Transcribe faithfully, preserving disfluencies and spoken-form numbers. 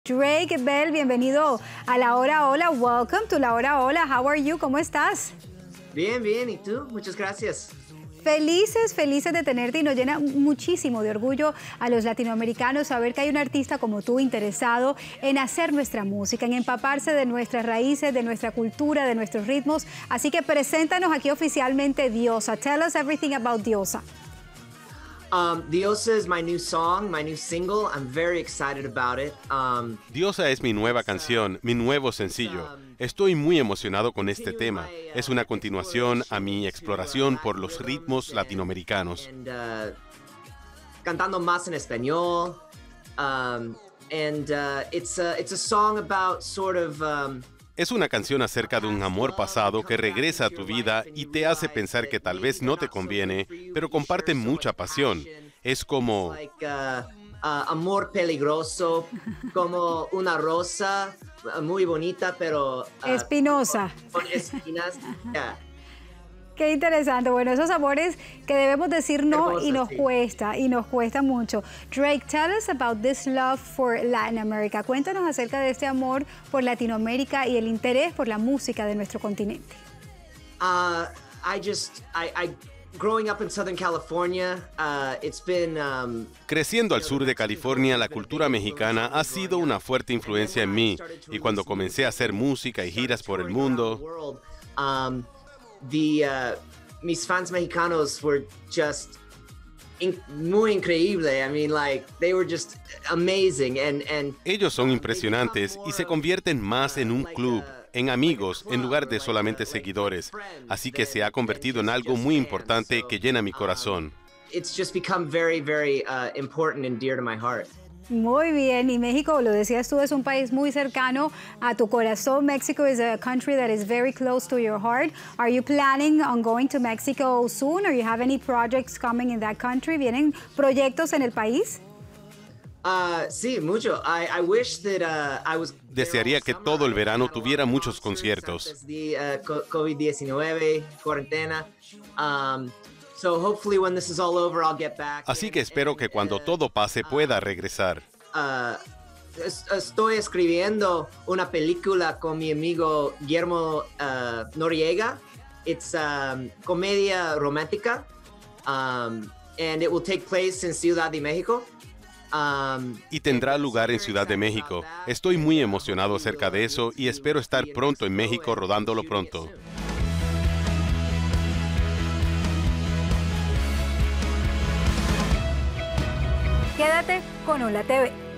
Drake Bell, bienvenido a La Hora Hola. Welcome to La Hora Hola. How are you? ¿Cómo estás? Bien, bien. ¿Y tú? Muchas gracias. Felices, felices de tenerte y nos llena muchísimo de orgullo a los latinoamericanos saber que hay un artista como tú interesado en hacer nuestra música, en empaparse de nuestras raíces, de nuestra cultura, de nuestros ritmos. Así que preséntanos aquí oficialmente Diosa. Tell us everything about Diosa. Um, Diosa is my new song, my new single. I'm very excited about it. Um, Diosa es mi nueva canción, mi nuevo sencillo. Estoy muy emocionado con este tema. Es una continuación a mi exploración por los ritmos latinoamericanos. and, uh, cantando más en español. Um, and uh, it's, a, it's a song about sort of... Um, Es una canción acerca de un amor pasado que regresa a tu vida y te hace pensar que tal vez no te conviene, pero comparte mucha pasión. Es como... like, uh, uh, amor peligroso, como una rosa uh, muy bonita, pero... uh, Espinosa. Con, con espinas. Yeah. Qué interesante. Bueno, esos amores que debemos decir no Hermosa, y nos sí. cuesta, y nos cuesta mucho. Drake, tell us about this love for Latin America. Cuéntanos acerca de este amor por Latinoamérica y el interés por la música de nuestro continente. Uh, I just, I, I, growing up in Southern California, uh, it's been, um, Creciendo al sur de California, la cultura mexicana ha sido una fuerte influencia en mí. Y cuando comencé a hacer música y giras por el mundo, um, the, uh, mis fans mexicanos were just in, muy increíble. I mean, like, they were just amazing. And, and ellos son impresionantes y se convierten más en un club, en amigos, en lugar de solamente seguidores. Así que se ha convertido en algo muy importante que llena mi corazón. it's just become very, very uh, important and dear to my heart. Muy bien, y México, lo decías tú, es un país muy cercano a tu corazón. Mexico is a country that is very close to your heart. Are you planning on going to Mexico soon, or you have any projects coming in that country? ¿Vienen proyectos en el país? Uh, sí, mucho. I, I wish that uh, I was Desearía que todo el verano tuviera muchos conciertos. Desde uh, co- COVID diecinueve, cuarentena. Um, so hopefully when this is all over, I'll get back. Así que espero que cuando todo pase pueda regresar. Uh, es- estoy escribiendo una película con mi amigo Guillermo uh, Noriega. It's um, comedia romántica, um, and it will take place in Ciudad de México. Um, Y tendrá lugar en Ciudad de México. Estoy muy emocionado acerca de eso y espero estar pronto en México rodándolo pronto. Quédate con Hola T V.